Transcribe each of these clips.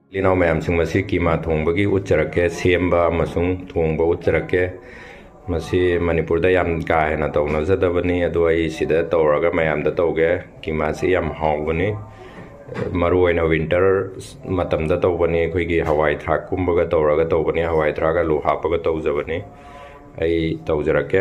लीनाउ मैम सिंह कीमा थोंबगी उच्चरके सेम्बा मसुंग थोंबा उच्चरके मसी मणिपुर दा याम का हेना तौनजदबनी अदो आई सिदा तौरगा मैम दा तौगे कीमा से याम हाउबनी मरु ओइना विंटर मतम दा तौबनी अखोइगी हवाई थ्राक कुंबगा तौरगा तौबनी हवाई थ्राक आलू हापगा तौजबनी आई तौजरके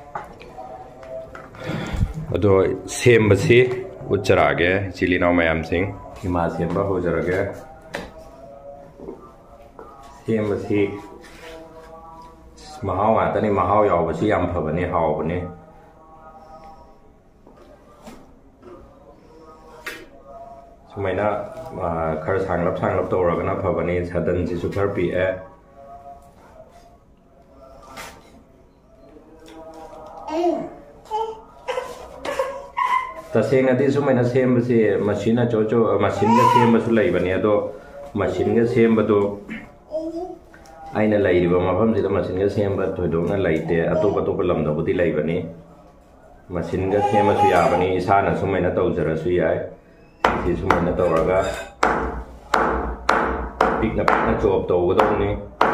अदो सेम्बसी उच्चरागे चिलीनाउ मैम सिंह कीमा सेम्बा होजरगे सेम्बसी महाव आतनी महाव यावबसी याम फबनी हावबनी सुमाइना खर सांगलप तौरगना फबनी सदन सिसु खर पिए तसेंगदी सुमाइना सेम्बसी मशीन चोचो मशीन गा सेम्बसु लैबनी अदो मशीन गा सेम्बदो आइना लाइरिबा मफम सिदा मशीन गा सेम्बा थोइदोंना लाइते अतोप अतोप लमदबुदी लाइबनी मशीन गा सेम्बसु याबनी इसाना सुमाइना तौजरसु याय सी सुमाइना तौरगा पिकना चोप तौगदोंनी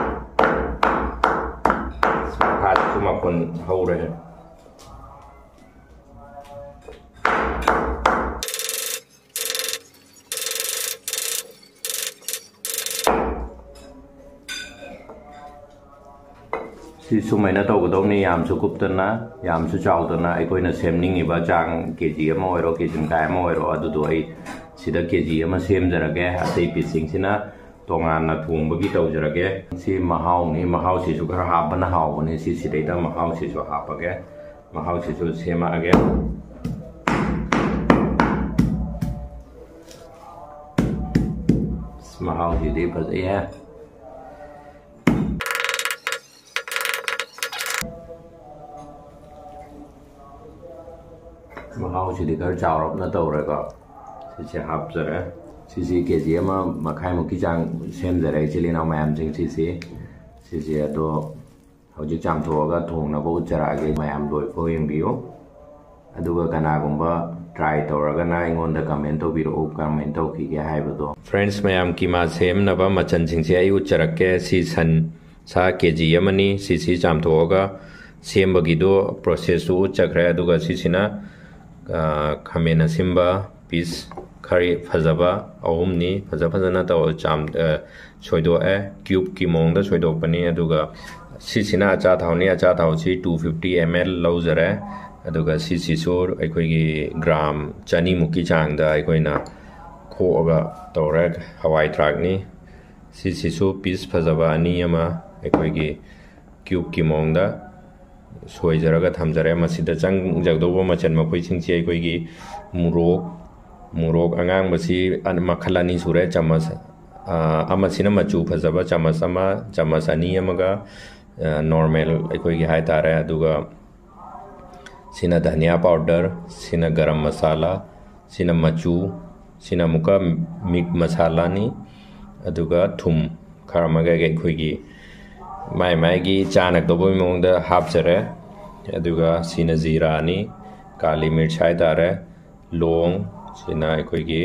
स्माखा सुमाखुन हौरे सुमाइना तौगदौनी यामसु कुप्तना यामसु चाउदना अखोइना सेमनिंगिबा चांग केजी अमा ओइरो केजिनकाय अमा ओइरो अदुदो आई सिदा केजी अमा सेमजरगे अतै पिसिंगसिना तोंगाना थोंबगी तौजरगे सी महाउनी महाउसिसु खरा हाबना हावबनी सी सिदैदा महाउसिसु हापगे महाउसिसु सेमागे महाउसिदि फजैया महाउसिदि खर चाउरपना तौरेको सिसे हापजरे सिसे केजी अमा मखाइ मुकी चांग सेमजरे चिलीनाउ मैम सिसे अदो हौजिक चामथोगा थोंगनाबो उच्चरागे मैम लोइफो यंबियो अदुगा कनागुंबा ट्राई तौरगना इंगोंदा कमेंट तौबिरो कमेंट तौखिगे हाइबदो फ्रेंड्स मैम कीमा सेमनबा मचन सिंसे आई उच्चरके सी सन सा केजी अमनी सिसी चामथोगा सेमबगिदो प्रोसेस उच्चखरे अदुगा सिसिना खमेना सिम्बा पीस खरी फजबा अहुमनी फजना तौ चाम सोइदोए क्यूब की मोंग सोइदोपनी अदुगा सिसिना अचा थाउनी अचा थाउसी 250 ml लौजरे अदुगा सिसिसो अखोइगी ग्राम चनी मुकी चांगदा अखोइना खोगा तौरे हवाई थ्राकनी सिसिसो पीस फजबा अनी अमा अखोइगी क्यूब की मोंगदा सोइजरगा थमजरे मसिदा चंगजगदोबो मचन मखोइसिंगची अखोइगी मुरोक अंगांगबसी मखलानी सुरे चमच अमसिना मचू फजबा चमच अनी अमगा नॉर्मल अखोइगी हाय तारे अदुगा सिना धनिया पाउडर सिना गरम मसाला सिना मचू सिना मुका मीट मसालानी अदुगा थुम खरमगा अखोइगी माई माइगी चानक दबो मोंगदा हापजरे अदुगा सिना जीरानी काली मिर्च हाय तारे लोंग सिना अखोइगी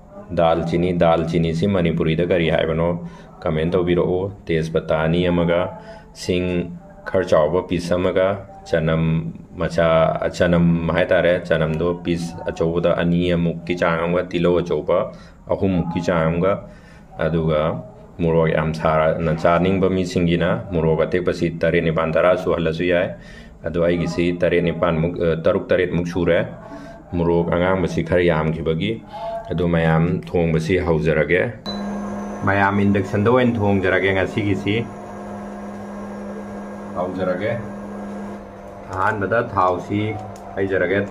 दालचीनी सी मणिपुरी दा करी हायबनो कमेंट तौबिरो तेजपत्तानी अमगा सिंग खर चावबा पीस अमगा चनम मचा चनम हाय तारे चनम दो पीस अचौबदा अनी अमुकी चांगमगा तिलो अचौबा अहुम मुकी चांगमगा अदुगा मुरोग याम सारा न चानिंग बमी सिंगिना मुरोग अतेकपसी 9-10 सुहल्लसु याय अदो आइगिसी 3-4 मुक सुरे मुरोग अंगांग बसी खर याम खिबगी अदो मयाम थोंग बसी हौजरगे मयाम इंडक्शन दो इन थोंग जरगे ngasigiसी हौजरगे हान बदा थाउसी हाइजरगे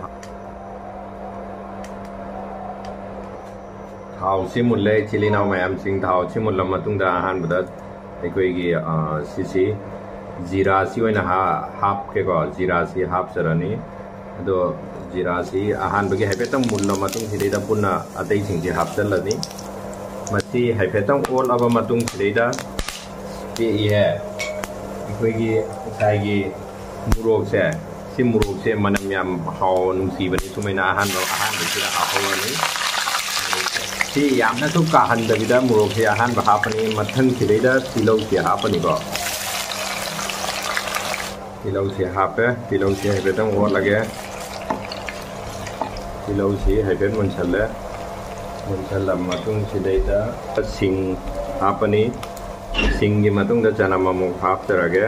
थाउसी मुल्ले चिलीनाउ मैम सिंह थाउसी मुल्ला मतुंगदा अहान बदा अखोइगी सिसी जीरासी ओइना हापकेको जीरासी हापसरनी अदो जीरासी अहान बगे हाइफेतंग मुल्ला मतुंग सिदैदा पुन्ना अतै सिंगजे हापचलनी मसी हाइफेतंग ओल अबा मतुंग सिदैदा पे ये अखोइगी साइगी मुरोक से मनम याम हाव नुसीबनी सुमैना अहान बसिदा हापौनी सी यामनसु काहनदबिदा मोरोकसे अहानबा हापनी मथंग सिदैदा तिलौसे हापनीको तिलौसे हापे तिलौसे हाइफेटंग ओटलागे तिलौसे हाइफेट मोनसल्ले मोनसल्लम मतुंग सिदैदा सिंग हापनी सिंगी मतुंगदा चनम अमुक हापतरगे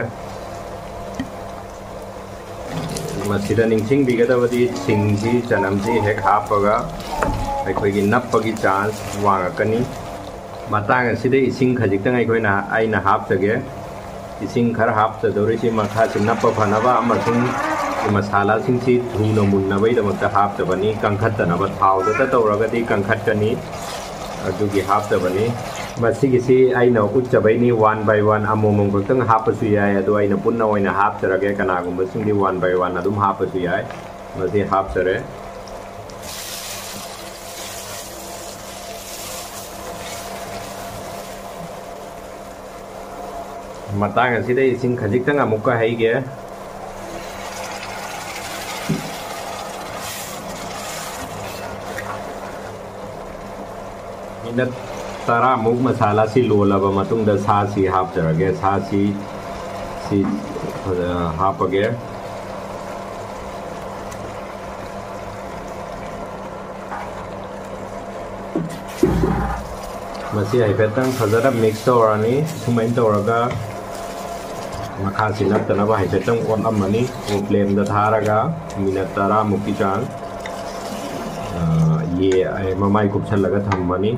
मसिदा निंगसिंग बिगदबदी सिंगसी चनमसी हेक हापगा अखोगी नप्पगी चांस वांगकनी मतांग असिदे इसिंग खजिक्तंग अखोइना आइना हापतगे इसिंग खर हापतदोरिसि मखासि नप्प फनबा अमसुंग मसाला सिंगसी धुनो मुन्नबैदमक्ता हापतबनी कंखत्तनबा थावदता तौरगदी कंखत्कनी अदुगी हापतबनी मसिगिसि आइना उच्चबैनी 1 by 1 अमोमों खक्तंग हापसु याय अदु आइना पुन्ना ओइना हापतरगे कनागुंबा सिंगदी 1 by 1 अदुम हापसु याय मसि हापतरे मतांग असिदे इसिंग खजिक्तंग अमुक्का हैगे मिनट 10 मुक मसाला सी लोलब मतुंगदा सासी हापजरगे सासी सी हापगे मसी हाइफेटंग फजरा मिक्स तौरानी सुमाइन तौरगा मखासी नप्तनबा हाइफेटंग ओटलमनी ओ फ्लेम दा थारगा मिनट 10 मुक्की चांग ये ममाई कुपछलगा थम्मनी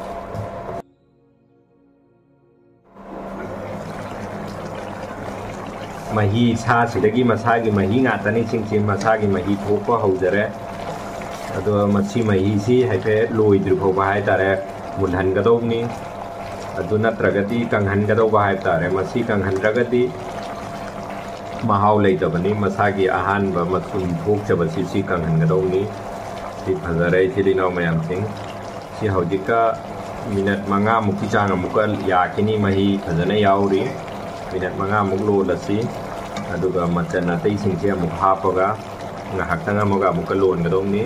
मही सासिदगी मसागी मही ngaतनी सिंगसी मसागी मही थोपा हौजरे अदो मसी मही सी हाइफे लोइद्रिफोबा हाइतारे मुनहनगदौनी अदु नत्रगदी कंहनगदौबा हाइतारे मसी कंहनद्रगदी महाव लेतबनी मसागी अहानबा मथुन थोकचबसी सी कंहनगदौनी सी फजरे चिलिनाव मयाम सिंग सी हौजिका मिनट 5 मुक्की चांग अमुका याकिनी मही फजने याउरी मिनट 5 मुक लोलसी अदुगा मचन अतै सिंगसे अमुक हापगा ngahaktang amuga amuka लोनगदौनी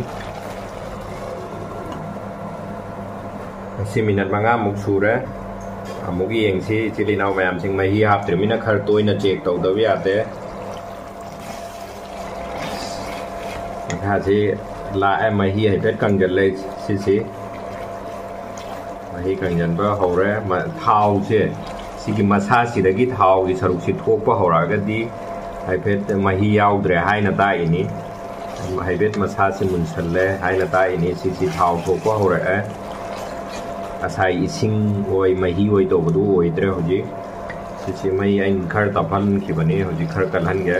सी मिनट 5 मुक सुरे अमुक येंगसी चिलिनाव मयाम सिंग मही हापत्रिमिना खर तोइना चेक तौदब यादे मखासी लाए मही हाइफेट कंजले सिसी मही कंजनबा हौरे थावसे सिगी मसासिदगी थावगी सरुकसि थोकपा हौरागदी हाइफेट मही याउद्रे हाइना ताइनी हाइफेट मसासि मुनसल्ले हाइना ताइनी सिसी थाव थोकपा हौराए असाई इसिंग ओइ मही ओइ तौबदु ओइद्रे होजि सिसी मही आइन खर तफन खिबनी होजि खर कलहनगे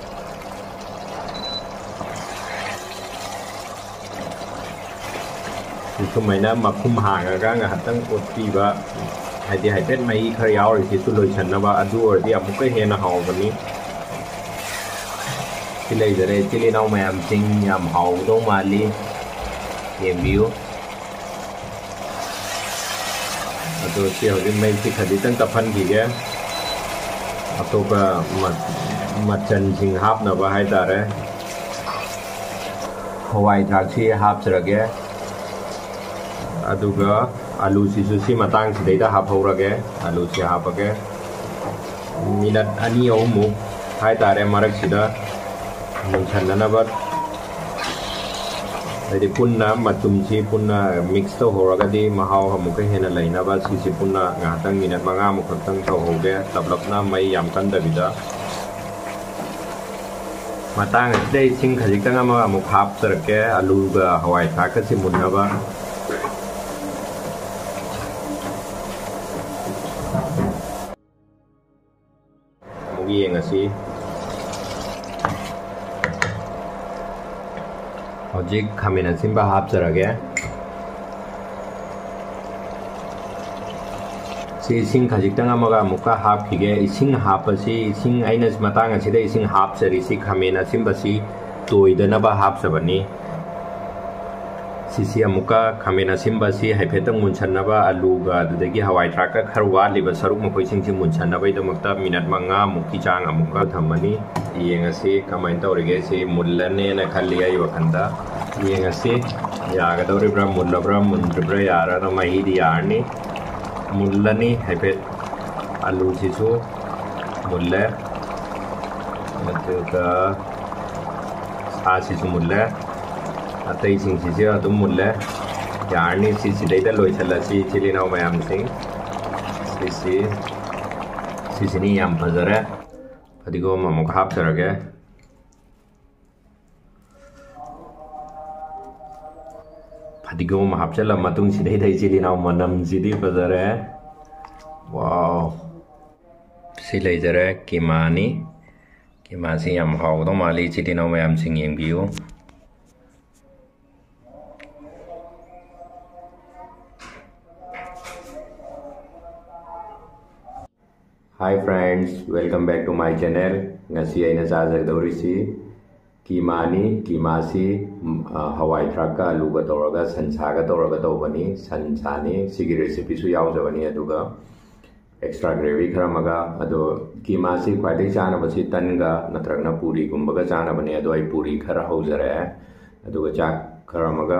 सुमैना मखुम हांगागा ngahतंग ओत्पीबा हाइदि हाइफेट मही खर याउरिसि सु लोइसन्नबा अदु ओरदि अमुक हेना हावबनी सिलैजरे चिलिनाव मयाम सिंग याम हावदौ माली येंबियो अदो सी होजि मै सि खदितंग तफनगिगे अतोपा मचन सिंग हापनबा हाइतारे हवाई थाकसी हापजरगे अदुगा आलू सिसु सी मतांग सिदैदा हापहौरगे आलू से हापगे मिनट 2 अहुमुक हाइतारे मरकसिदा मुनसन्ननबा हाइदि पुन्ना मचुमसी पुन्ना मिक्स तौहौरगदी महाव अमुक हेना लैनबा सिसी पुन्ना ngahतंग मिनट 5 मुक खक्तंग तौहौगे तबलपना मै याम कन्दबिदा मतांग सिदै सिंग खजिक्तंग अमुक हापजरगे आलूगा हवाई थाकसी मुन्नबा येंगसी हौजिक खामेन असिंबा हापजरगे सी इसिंग खजिक्तंग अमुका हापखिगे इसिंग हापसी इसिंग आइना मतांग असिदा इसिंग हापजरिसि खामेन असिंबासी तोइदनबा हापजबनी सिसी अमुका खामेन असिंबासी हाइफेटंग मुनसन्नबा आलूगा अदुदगी हवाई थ्राकका खर वालिबा सरुक मखोइसिंगसि मुनसन्नबैदमक्ता मिनट 5 मुक्की चांग अमुका थम्मनी येंगसी कमाइन तौरिगे सि मुल्लने न खल्ली आई वखंदा ꯌꯦꯡꯉꯁꯤ ꯌꯥꯒꯗꯧꯔꯤꯕ꯭ꯔꯥ ꯃꯨꯜꯂꯕ꯭ꯔꯥ ꯃꯨꯟꯗ꯭ꯔꯤꯕ꯭ꯔꯥ ꯌꯥꯔꯒ ꯃꯍꯤꯗꯤ ꯌꯥꯔꯅꯤ ꯃꯨꯜꯂꯅꯤ ꯍꯥꯏꯐꯦꯠ ꯑꯂꯨꯁꯤꯁꯨ ꯃꯨꯜꯂꯦ ꯑꯗꯨꯒ ꯁꯥꯁꯤꯁꯨ ꯃꯨꯜꯂꯦ ꯑꯇꯩꯁꯤꯡꯁꯤꯁꯨ ꯑꯗꯨꯝ ꯃꯨꯜꯂꯦ ꯌꯥꯔꯅꯤ ꯁꯤꯁꯤꯗꯩꯗ ꯂꯣꯏꯁꯤꯜꯂꯁꯤ ꯏꯆꯤꯜ ꯏꯅꯥꯎ ꯃꯌꯥꯝꯁꯤꯡ ꯁꯤꯁꯤꯅꯤ ꯌꯥꯝ ꯐꯖꯔꯦ ꯐꯗꯤꯒꯣꯝ ꯑꯃꯨꯛ ꯍꯥꯞꯆꯔꯒꯦ ꯐꯗꯤꯒꯣꯝ ꯍꯥꯞꯆꯤꯜꯂ ꯃꯇꯨꯡꯁꯤꯗꯩꯗ ꯏꯆꯤꯜ ꯏꯅꯥꯎ ꯃꯅꯝꯁꯤꯗꯤ ꯐꯖꯔꯦ ꯋꯥꯎ ꯁꯤ ꯂꯩꯖꯔꯦ ꯀꯤꯃꯥꯅꯤ ꯀꯤꯃꯥꯁꯤ ꯌꯥꯝ ꯍꯥꯎꯒꯗꯧ ꯃꯥꯜꯂꯤ ꯏꯆꯤꯜ ꯏꯅꯥꯎ ꯃꯌꯥꯝꯁꯤꯡ ꯌꯦꯡꯕꯤꯌꯨ Hi friends, welcome back to my channel. Ngasi aina chajagdorisi कीमानी कीमासी हवाई थ्राक आलू का तौरगा संसा का तौरगा तौबनी संसानी सिगी रेसिपी सु यावजबनी अदुगा एक्स्ट्रा ग्रेवी खरमगा अदो कीमासी ख्वाइदे चानबसी तनगा नत्रगना पूरी गुंबगा चानबनी अदो आई पूरी खरा हौजरे अदुगा चाक खरमगा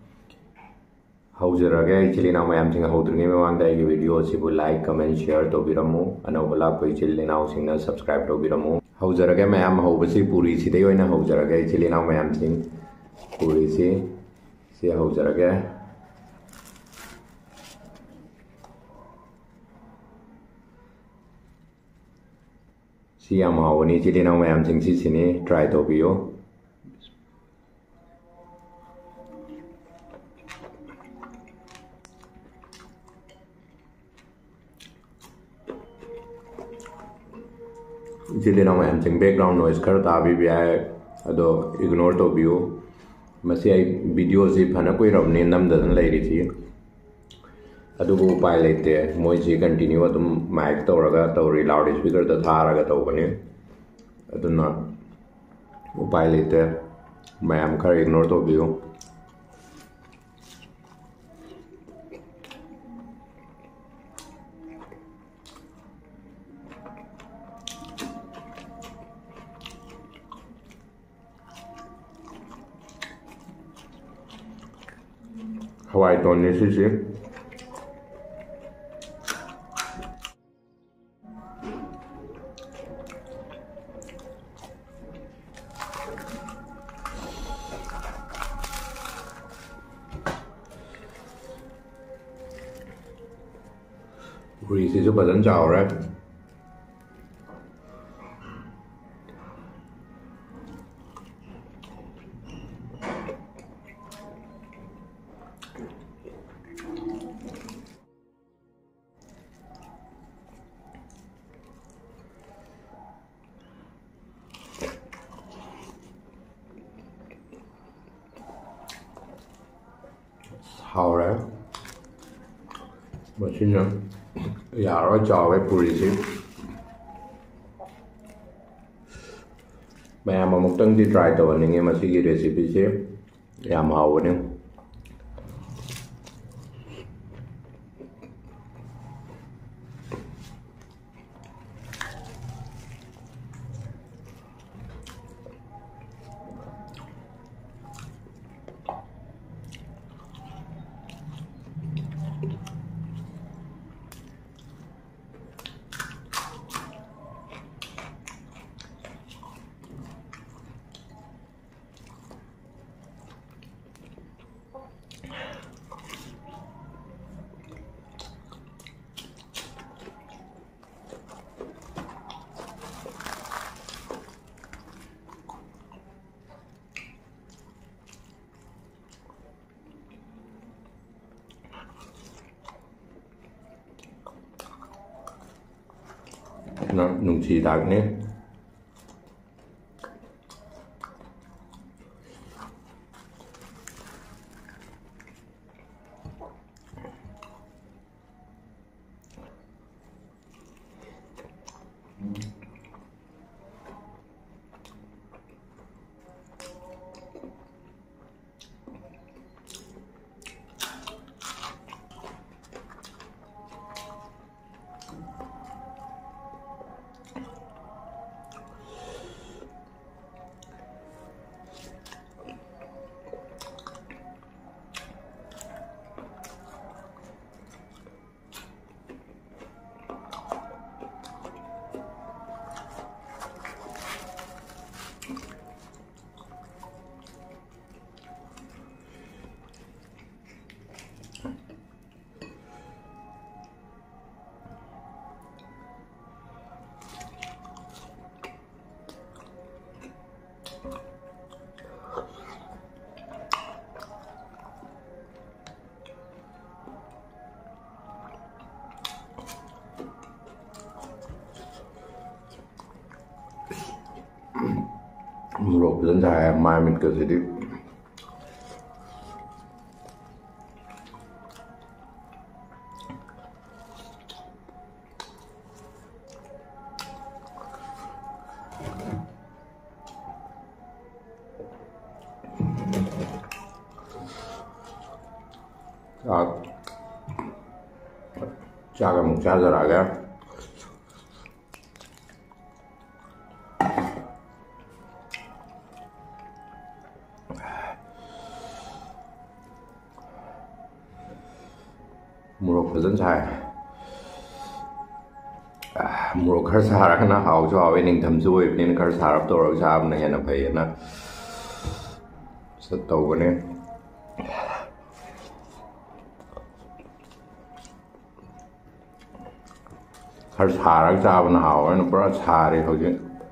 हौजरगे इचिलिना मयामसिंग हौद्रिंगे मवांगदा आई वीडियो सिबु लाइक कमेंट शेयर तौबिरमु अनौबला को इचिलिना सिंगना सब्सक्राइब तौबिरमु हौजरगे मैम हौबसी पूरी सिदे ओइना हौजरगे इचिलिना मयामसिंग पूरी से हौजरगे सी याम हावनी इचिलिना मयामसिंग सिने ट्राई तौबियो इचिलिना मयामसिंग बैकग्राउंड नॉइज खर ताबी बियाय अदो इग्नोर तौबियो मसी आई वीडियो से फना कोई रबने नमदन लेरी थी अदुबो उपाय लेते मोय जी कंटिन्यू अदुम माइक तौरगा तौरी लाउड स्पीकर द थारगा तौबने अदुना उपाय लेते मैम खर इग्नोर तौबियो हवाई तोड़ने से पूरी से जो बदन चाव रहा है 하오래 맛있냐 야로 짜왜 뿌리지 मैम अमुक्तंगदी ट्राई तौबनिंगे मसीगी रेसिपी से याम हावने nungsidagne Một dân dài mai mình kiểu gì đi चाका मुख चार्जर आ गया। मोरok फजन साय मोरok खर सारगना हावसु हावे निंगथमसु ओइबनिन खर सारब तोरग साबना हेना फैना सत तौबने खर सारग चाबना हावे न पूरा सारे होजे।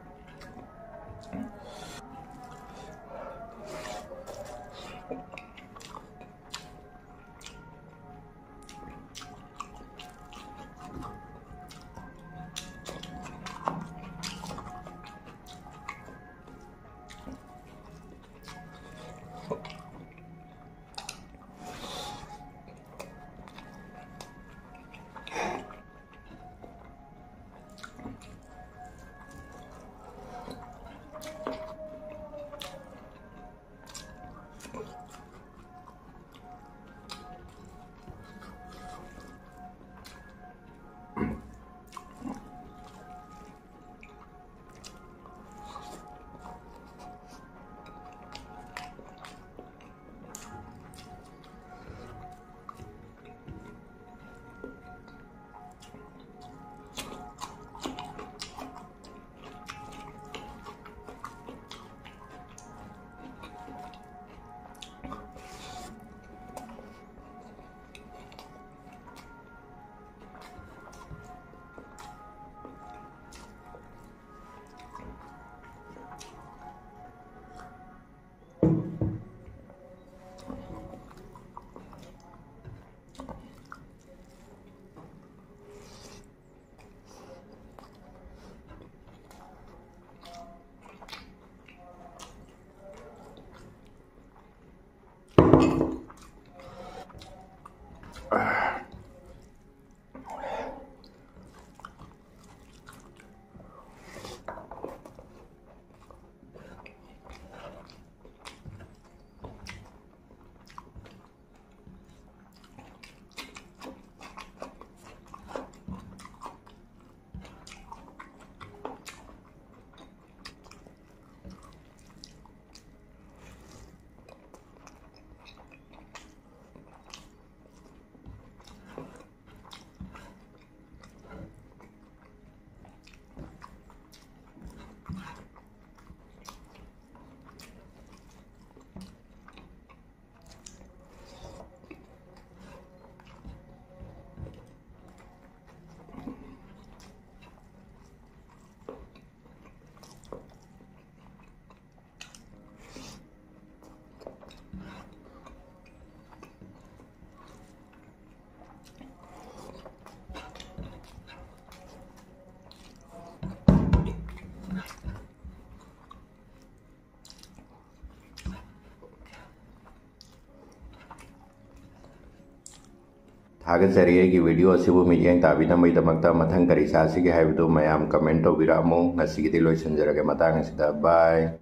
थागतजरी की वीडियो असिबु मियेंग ताबिनमैदमक्ता मथंग करी सासिगे हाइबदु मयाम कमेंट तौबिरामु ngasigiди लोइसनजरगे बाय।